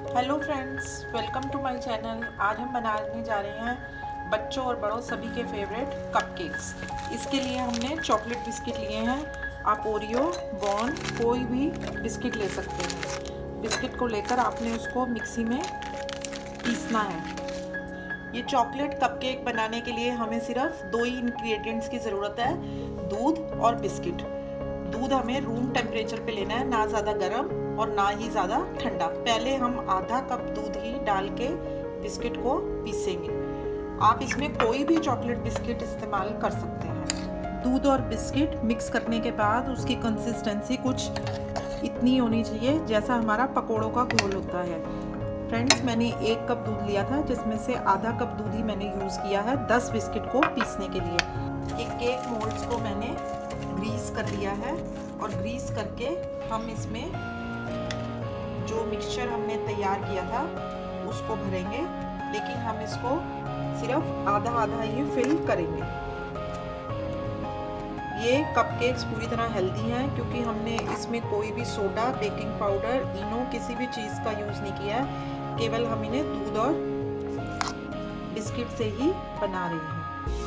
Hello friends, welcome to my channel. आज हम बनाने जा रहे हैं बच्चों और बड़ों सभी के फेवरेट कपकेक्स। इसके लिए हमने चॉकलेट बिस्किट लिए हैं। आप ओरियो, बॉर्न कोई भी बिस्किट ले सकते हैं। बिस्किट को लेकर आपने उसको मिक्सी में पीसना है। ये चॉकलेट कपकेक बनाने के लिए हमें सिर्फ दो ही इंग्रेडिएंट्स की ज़रूरत है, दूध और बिस्किट। दूध हमें रूम टेम्परेचर पे लेना है, ना ज़्यादा गर्म और ना ही ज़्यादा ठंडा। पहले हम आधा कप दूध ही डाल के बिस्किट को पीसेंगे। आप इसमें कोई भी चॉकलेट बिस्किट इस्तेमाल कर सकते हैं। दूध और बिस्किट मिक्स करने के बाद उसकी कंसिस्टेंसी कुछ इतनी होनी चाहिए जैसा हमारा पकोड़ों का घोल होता है। फ्रेंड्स, मैंने 1 कप दूध लिया था, जिसमें से आधा कप दूध ही मैंने यूज़ किया है 10 बिस्किट को पीसने के लिए। एक केक मोल्ड्स को मैंने ग्रीस कर लिया है और ग्रीस करके हम इसमें जो मिक्सचर हमने तैयार किया था उसको भरेंगे, लेकिन हम इसको सिर्फ आधा आधा ही फिल करेंगे। ये कपकेक्स पूरी तरह हेल्दी हैं क्योंकि हमने इसमें कोई भी सोडा, बेकिंग पाउडर, इनो किसी भी चीज़ का यूज़ नहीं किया है। केवल हम इन्हें दूध और बिस्किट से ही बना रहे हैं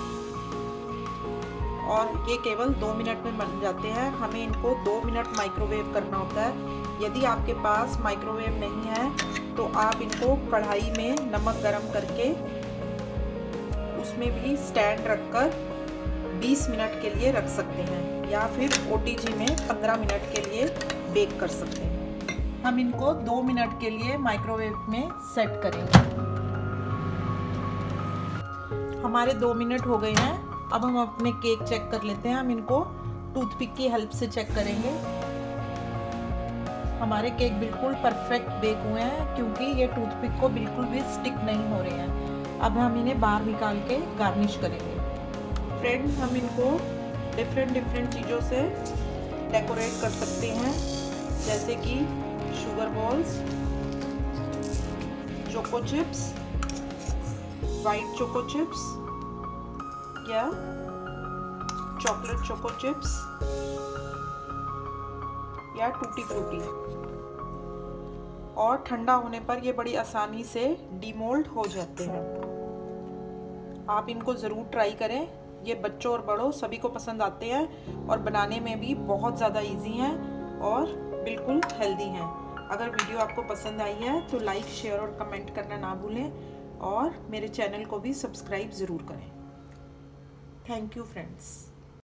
और ये केवल 2 मिनट में बन जाते हैं। हमें इनको 2 मिनट माइक्रोवेव करना होता है। यदि आपके पास माइक्रोवेव नहीं है तो आप इनको कढ़ाई में नमक गरम करके उसमें भी स्टैंड रखकर 20 मिनट के लिए रख सकते हैं, या फिर OTG में 15 मिनट के लिए बेक कर सकते हैं। हम इनको 2 मिनट के लिए माइक्रोवेव में सेट करेंगे। हमारे 2 मिनट हो गए हैं। अब हम अपने केक चेक कर लेते हैं। हम इनको टूथपिक की हेल्प से चेक करेंगे। हमारे केक बिल्कुल परफेक्ट बेक हुए हैं क्योंकि ये टूथपिक को बिल्कुल भी स्टिक नहीं हो रहे हैं। अब हम इन्हें बाहर निकाल के गार्निश करेंगे। फ्रेंड्स, हम इनको डिफरेंट चीज़ों से डेकोरेट कर सकते हैं, जैसे कि sugar balls, choco chips, white choco chips या चॉकलेट चोको चिप्स या टूटी फ्रूटी। और ठंडा होने पर ये बड़ी आसानी से डीमोल्ड हो जाते हैं। आप इनको ज़रूर ट्राई करें। ये बच्चों और बड़ों सभी को पसंद आते हैं और बनाने में भी बहुत ज़्यादा इजी हैं और बिल्कुल हेल्दी हैं। अगर वीडियो आपको पसंद आई है तो लाइक, शेयर और कमेंट करना ना भूलें और मेरे चैनल को भी सब्सक्राइब ज़रूर करें। Thank you friends.